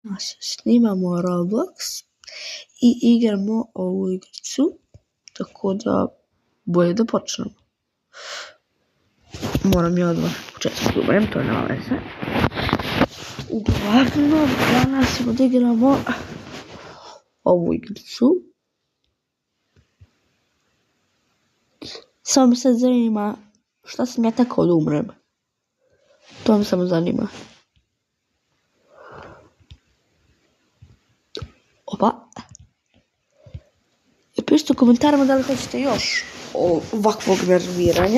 Snimamo Roblox i igramo ovu igricu, tako da bolje da počnemo. Moram ja odmah početku ubrem, to nema veze. Uglavnom, danas ćemo da igramo ovu igricu. Samo me sad zanima šta sam ja tako da umrem. To me samo zanima. Opa. Pišite u komentarima da li hoćete još ovakvog nerviranja.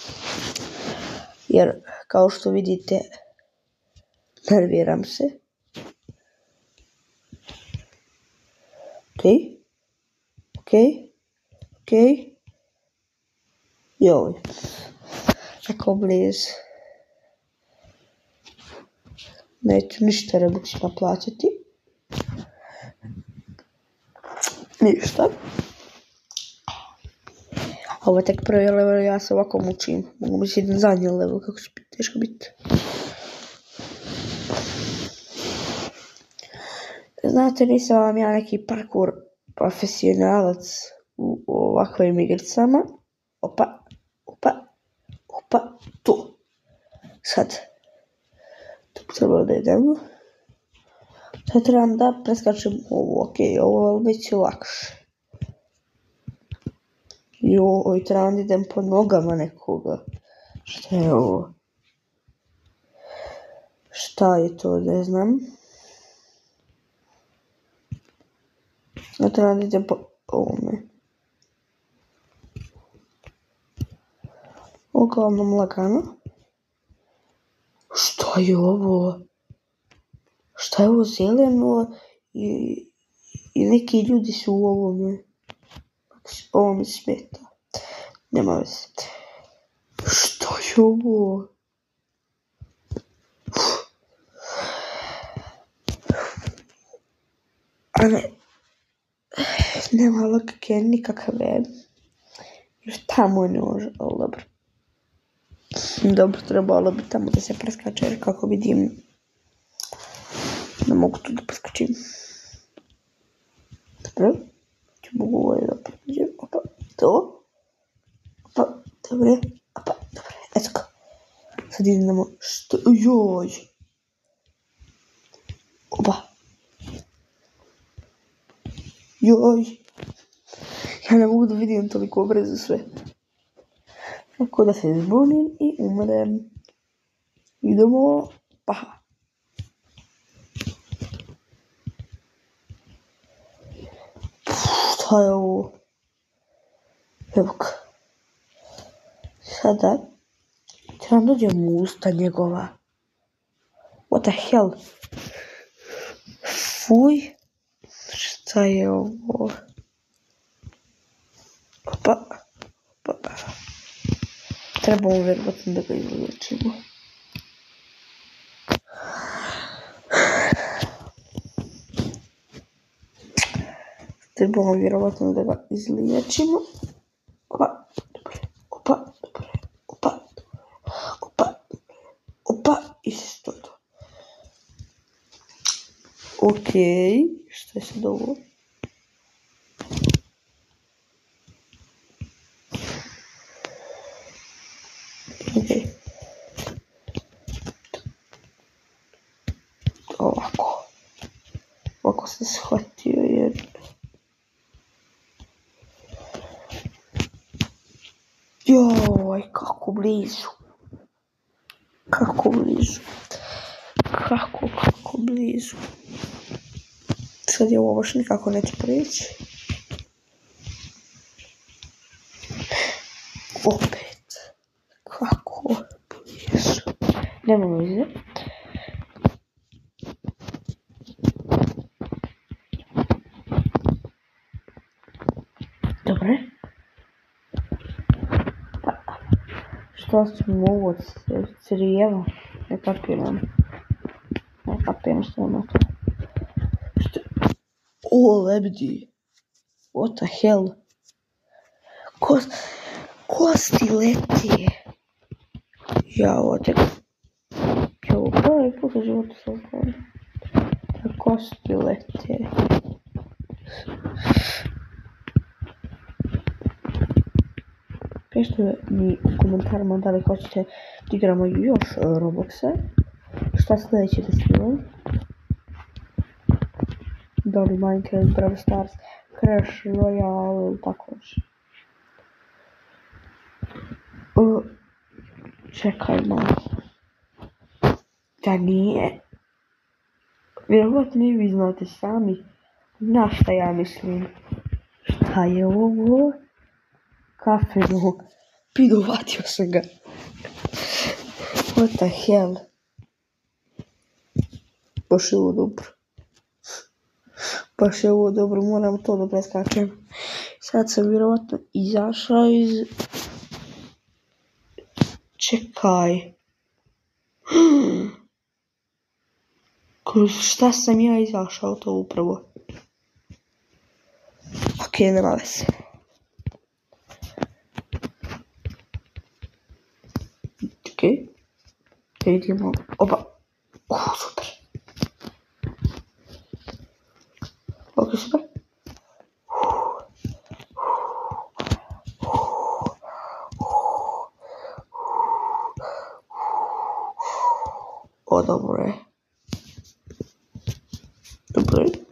Jer, kao što vidite, nerviram se. Okej. Joj. Tako blizu. Neću ništa Robuxima plaćati. Ništa. Ovo je tek prvi level, ja se ovako mučim. Mogu mi se na zadnji level, kako će teško biti. Znate, nisam vam ja neki parkour profesionalac u ovakvim igricama. Opa, tu. Sad. Tu treba da idemo. Sad trebam da preskačem ovo, okej, ovo bit će lakše. Joj, trebam da idem po nogama nekoga. Šta je ovo? Šta je to, ne znam. Ja trebam da idem po ovome. Uglavnom lagano. Šta je ovo? Šta je ovo zeleno i neki ljudi su u ovome. Ovo mi smeta. Nema veze. Šta je ovo? A ne. Nema logike nikakve. Jer tamo ne može, ali dobro. Dobro, trebalo bi tamo da se preskače, jer kako vidim ne mogu tu da preskačim. Dobro. Mogu ovo da pređem. Opa, to. Opa, dobre. Eto ga. Sad idemo. Što? Joj. Opa. Joj. Ja ne mogu da vidim toliko brzo sve. Tako da se zbunim i umrem. Idemo. Pa. Šta je ovo? Evo ga. Sada trebam dođem u usta njegova. What the hell? Fuj. Šta je ovo? Opa. Trebamo vjerovatno da ga izliječimo. Trebamo vjerovatno da ga izliječimo. Opa, isto to. Okej, što je sad ovo? Okej. Ovako sam shvatio jer... Joj, kako blizu. Kako blizu. Sad je ovo baš nikako neće preći. Opet. Kako blizu. Nema veze. Dobre. Što sam mogu od crijeva? Ne kapiram što ima to. O, lebdi. What the hell? Kosti leti. Ja, ovo tek. Prvi put u životu sam kosti lete. Pišite mi u komentarima da li hoćete da igramo još Robloxe. Šta sljedeće da snimam? Da li Minecraft, Brawl Stars, Clash Royale ili tako još. Čekaj malo. Da nije. Vjerovatno i vi znate sami na šta ja mislim. Šta je ovo? Kafeno. Pidovatio sam ga. What the hell? Baš je ovo dobro. Baš je ovo dobro, moram to da preskačem. Sad sam vjerovatno izašao iz... Čekaj. Kroz šta sam ja izašao to upravo? Ok, nema veze. Ok. Idemo. Opa. Super. Ok, super. O, dobro je. Dobro je.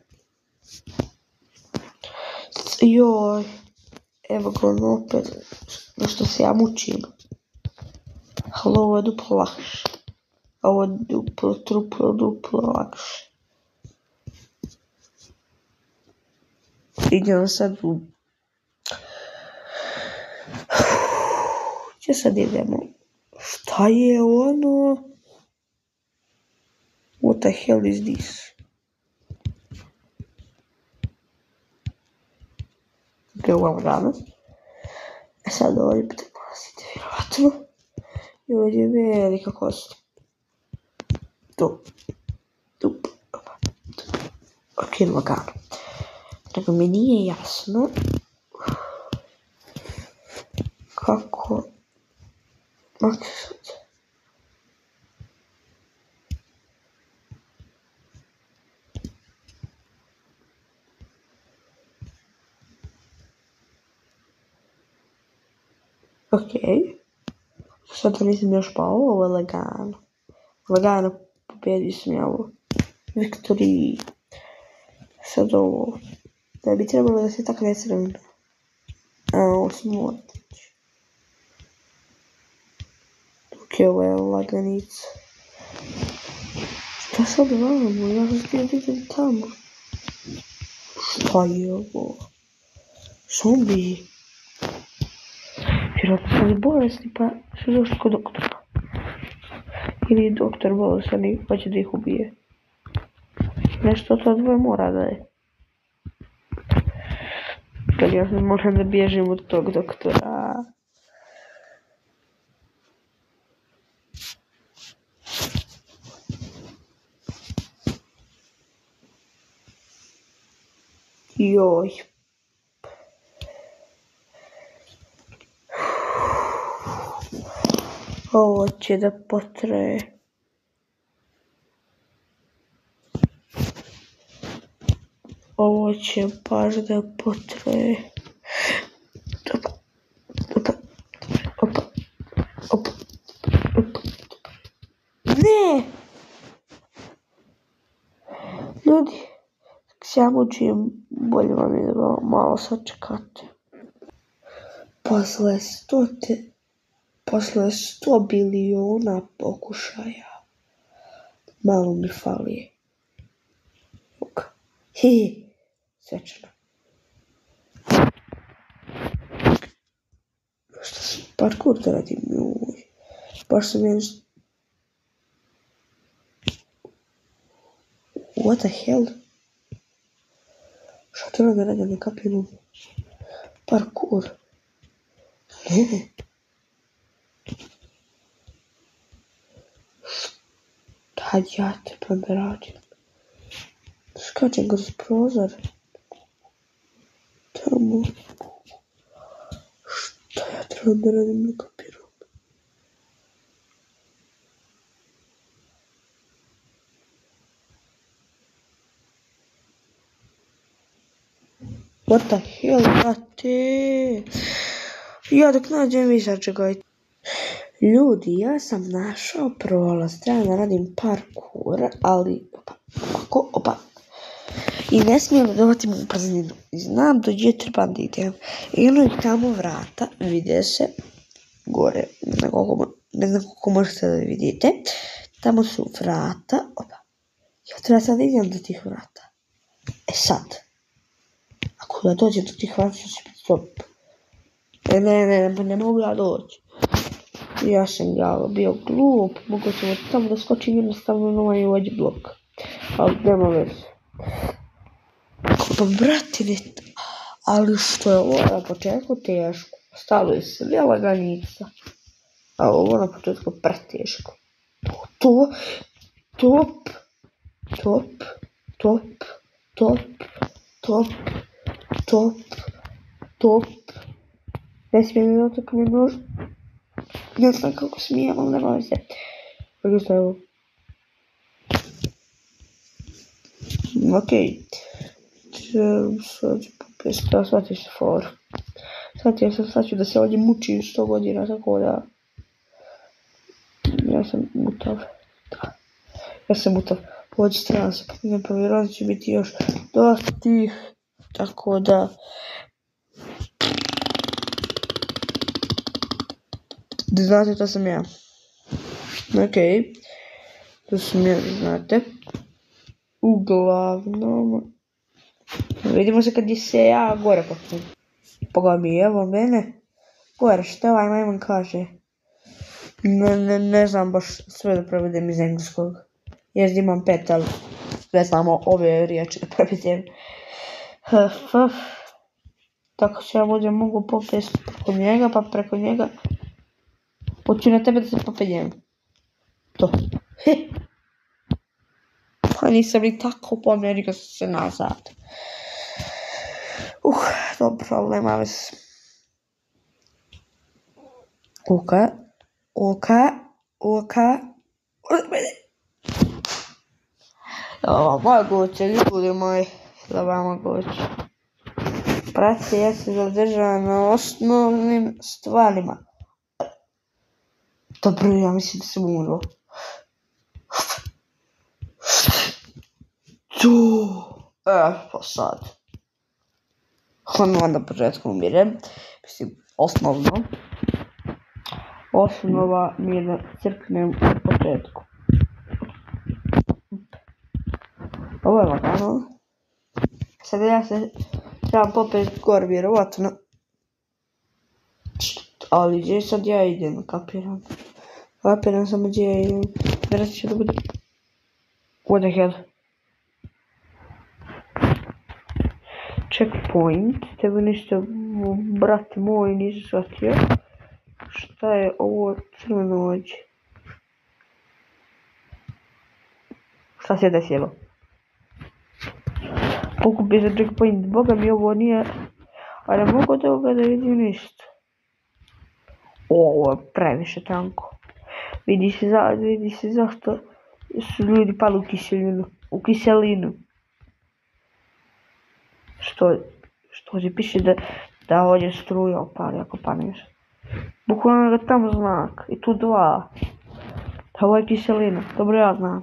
Joj. Evo ga ono opet. Nešto se ja mučim. Halo, ovo je duplo lakše. Ovo je duplo lakše. Idemo sad u... Gdje sad idemo? Šta je ono? What the hell is this? Ok, ovo danas. E sad ovdje bi te paziti, vjerovatno. I ovdje je velika kost. Tu. Ok, lagano. Nego mi nije jasno kako maksat. Ok. Sad da nisam još pao, ovo je lagano. Lagano pobjedio sam ja ovo. Victory. Sad ovo. Da bi trebalo da se tako ne sravno. A ovo smo otići. Ok, ovo je laganica. Šta sad vamo? Ja sam htio vidjeti tamo. Šta je ovo? Zombi. Vjerojatno sam li bolesni pa su došli kod doktora. Ili doktor bolestan i hoće da ih ubije. Nešto to dvoje mora da je. Kad ja moram da bježim od tog doktora. Joj. Ovo će da potraje. Ovo će baš da potraje. Opa. Ne! Ljudi, dok se ja mučim, bolje vam je da malo sačekate. Posle 100 biliona pokušaja, malo mi fali. Svečano. Šta sam parkour da radim? Baš sam jedan... What the hell? Šta treba da radim, ne kapiram? Parkour. Ne. Šta ja trebam da radim? Skačem kroz prozor. Tamo. Šta ja trebam da radim, ne kapiram? What the hell, brate? Ja dok nađem vi sačekajte. Ljudi, ja sam našao prolaz, treba da radim parkour, ali opa. I ne smijem da dovatim u prazninu. Znam do gdje treba da idem. I ono je tamo vrata, vide se, gore, ne znam koliko možete da vidite. Tamo su vrata, opa. Ja treba sad idem do tih vrata. E sad, ako ja dođem do tih vrata, će biti stop. Ne mogu ja doći. Ja sam bio glup, mogu sam tamo da skočim jednostavno na ovaj vođi blok. Ali nema veze. Pa brate, ali što je ovo na početku teško, stalo je sve laganica. A ovo na početku preteško. Top. Ne smijem da otakam nož. Ne znam kako smijem, ali nema veze. Kako što je ovo? Okej. Sad ću popesti, da shvatim se for. Shvatio sam, sad ću da se ovdje mučim 100 godina, tako da... Ja sam mutav. Da. Ja sam mutav. Ovdje strana se popnem, pa vjerojatno će biti još dosta tih. Tako da... Da znate, to sam ja. Okej. To sam ja, znate. Uglavnom... Vidimo se kad se ja gore popnem. Pogledaj mi, evo mene. Gore, šta ovaj majmun kaže? Ne znam baš sve da prevedem iz engleskog. Jer imam 5, ali ne znamo ove riječi da prevedem. Tako se ja ovdje mogu popesti preko njega, pa preko njega. Hoću na tebe da se popeljem. To. Pa nisam ni tako pomerio se nazad. Dobro, ali nema veze. Oka. Moguće, ljudi moji. Da vama moguće. Prati, ja se zadržavam na osnovnim stvarima. Dobro, ja mislim da sam umro. Pa sad. Onda početkom umirem. Mislim, osnovno. Osnova mi je da crknem u početku. Ovo je lagano. Sad ja se trebam popet gore vjerovatno. Ali gdje sad ja idem, kapiram. Kapiram samo gdje ja idem. Vjerojatno će da bude... What the hell? Checkpoint, tebe ništa, brate moj, nisam shvatio. Šta je ovo crveno ovdje? Šta se desilo? Pokupio se checkpoint, boga mi ovo nije... A ne mogu od ovoga da vidim ništa. Ovo je previše tanko. Vidi se zašto su ljudi pali u kiselinu. Što ovdje piše da ovdje struja opali ako paneš. Bukvalno je tamo znak. I tu 2. Da ovo je kiselina. Dobro ja znam.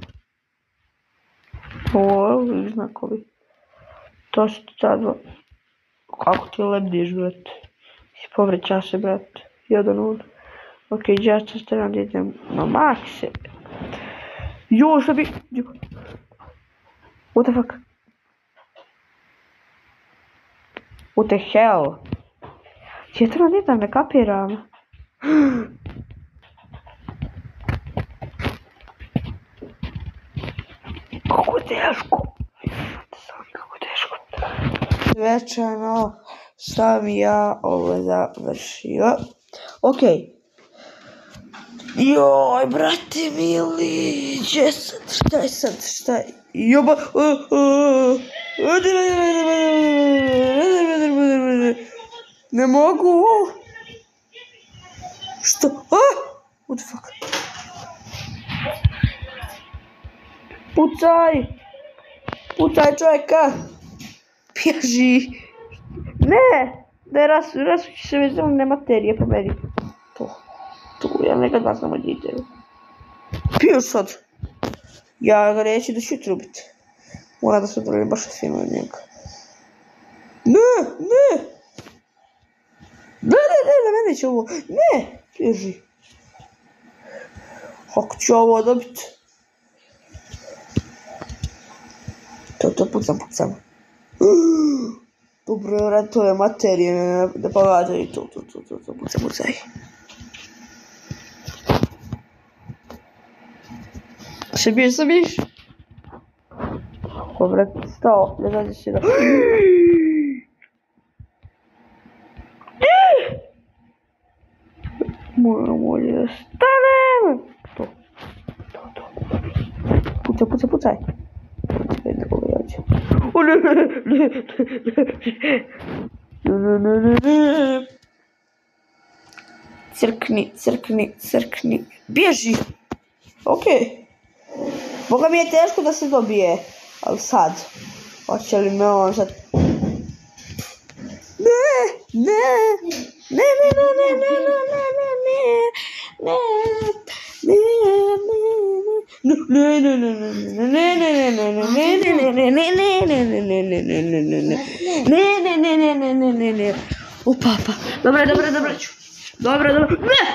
Ovo je znakovi. To su ta 2. Kako ti lebdiš, brate. Si povreća se, brate. Jedan od. Okej, ja ću strana da idem na makse. Jo, šta bi... What the fuck? What the hell? Ja treba da idem, ne kapiram. Kako teško. Kako teško. Svečano sam ja ovo završio. Okej. Joj, brate mili, gdje sad, šta je? Joba, ne mogu. Što? What the fuck? Pucaj čovjeka. Bježi. Ne, rasući se već zelene materije po meni. Tu, ja nekad vas nam odite. Piju sad. Ja ga neću da ću trubiti. Mora da se odrljim baš svima od njega. Ne, na mene će ovo. Ne, bježi. Kako ću ovo dobiti? To pucam. Dobro, rad to je materije, ne pogađaju to, pucaj. Se biješ? Dobro, stao, ne zađe se da... Moram ovdje da stanem! To. Pucaj. Ne koga jađe. O ne. Crkni. Bježi! Okej. Boga mi je teško da se dobije. Ali sad. Hoće li me on sad... Ne. O papa. Dobro ću. Dobro. Ne!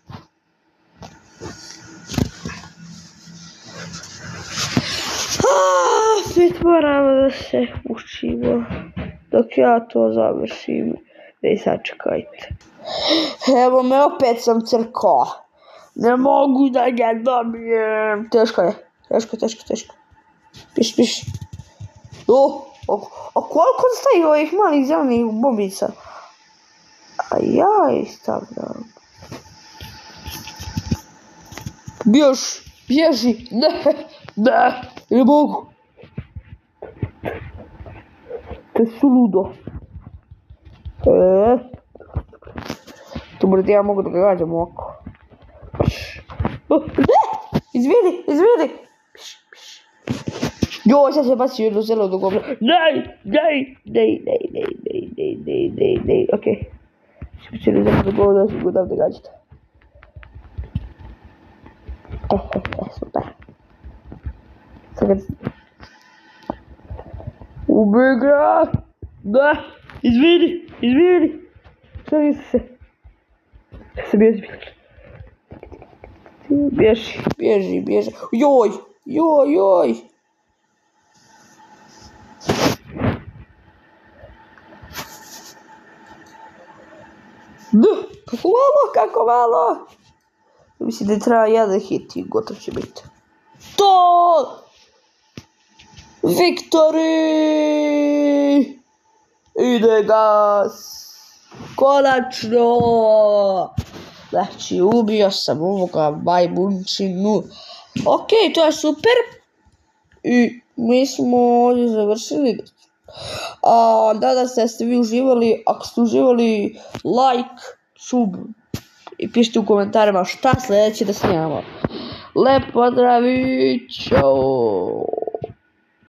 Svet moramo da se učimo. Dok ja to završim. Dej sačekajte. Evo me, opet sam crkao. Ne mogu da ga dobijem. Teško je. Piš. A koliko staje ovih malih zelenih bombica? A ja ih stavljam. Bježi. Ne mogu. To je suludo. Dobro, da ja mogu da ga gađam ovako. Izvidi. Joj, sad se bacio jedno zeleno govno. Nej. Okej. Što će li zeleno govno da se ga odavde gađate. Super. Sad ubij ga. Da, izvidi. Šalim se. Bježi. Joj. Kako malo. Mislim da treba jedan hit i gotov će biti. To! Victory! Ide gas! Konačno! Znači, ubio sam ovoga majmunčinu. Okej, to je super. I mi smo ovdje završili. Nadam se da ste vi uživali. Ako ste uživali, like, sub. I pišite u komentarima šta sljedeće da snimamo. Lep pozdrav i čao!